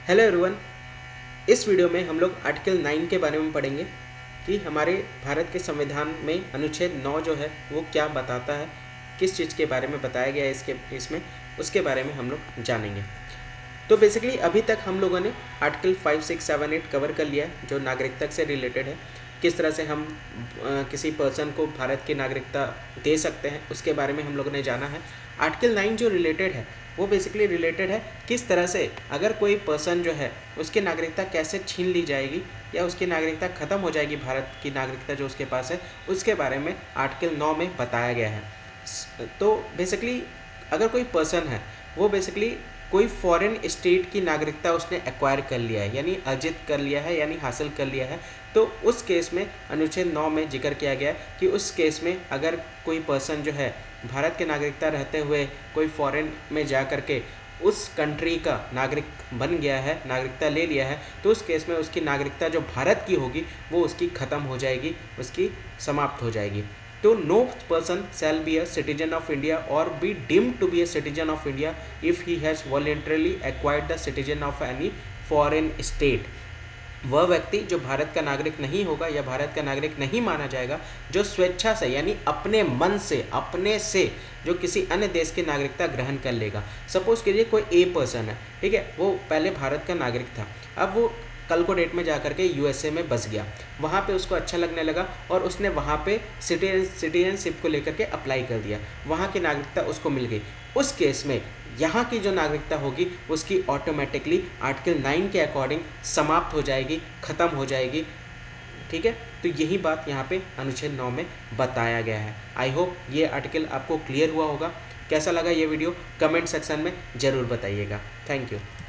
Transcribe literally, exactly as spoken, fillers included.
Hello everyone. इस video में हम लोग आर्टिकल नाइन के बारे में पढ़ेंगे कि हमारे भारत के संविधान में अनुच्छेद नौ जो है वो क्या बताता है, किस चीज़ के बारे में बताया गया है इसके इसमें उसके बारे में हम लोग जानेंगे। तो बेसिकली अभी तक हम लोगों ने article five six seven eight cover कर लिया है जो नागरिकता से रिलेटेड है। किस तरह से हम आ, किसी पर्सन को भारत की नागरिकता दे सकते हैं उसके बारे में हम लोगों ने जाना है। आर्टिकल नाइन जो रिलेटेड है वो बेसिकली रिलेटेड है किस तरह से अगर कोई पर्सन जो है उसकी नागरिकता कैसे छीन ली जाएगी या उसकी नागरिकता ख़त्म हो जाएगी, भारत की नागरिकता जो उसके पास है उसके बारे में आर्टिकल नौ में बताया गया है। तो बेसिकली अगर कोई पर्सन है वो बेसिकली कोई फॉरेन स्टेट की नागरिकता उसने एक्वायर कर लिया है यानी अर्जित कर लिया है यानी हासिल कर लिया है, तो उस केस में अनुच्छेद नौ में जिक्र किया गया है कि उस केस में अगर कोई पर्सन जो है भारत के नागरिकता रहते हुए कोई फॉरेन में जा कर के उस कंट्री का नागरिक बन गया है, नागरिकता ले लिया है, तो उस केस में उसकी नागरिकता जो भारत की होगी वो उसकी ख़त्म हो जाएगी, उसकी समाप्त हो जाएगी। तो no person shall be a citizen of India और be deemed to be a citizen of India if he has voluntarily acquired the citizen of any foreign state. वह व्यक्ति जो भारत का नागरिक नहीं होगा या भारत का नागरिक नहीं माना जाएगा जो स्वेच्छा से यानी अपने मन से अपने से जो किसी अन्य देश की नागरिकता ग्रहण कर लेगा। सपोज कीजिए कोई ए पर्सन है, ठीक है, वो पहले भारत का नागरिक था, अब वो कल को डेट में जाकर के यूएसए में बस गया, वहाँ पे उसको अच्छा लगने लगा और उसने वहाँ पे सिटीजन सिटीजनशिप को लेकर के अप्लाई कर दिया, वहाँ की नागरिकता उसको मिल गई। उस केस में यहाँ की जो नागरिकता होगी उसकी ऑटोमेटिकली आर्टिकल नाइन के अकॉर्डिंग समाप्त हो जाएगी, ख़त्म हो जाएगी। ठीक है, तो यही बात यहाँ पे अनुच्छेद नौ में बताया गया है। आई होप ये आर्टिकल आपको क्लियर हुआ होगा। कैसा लगा ये वीडियो कमेंट सेक्शन में ज़रूर बताइएगा। Thank you.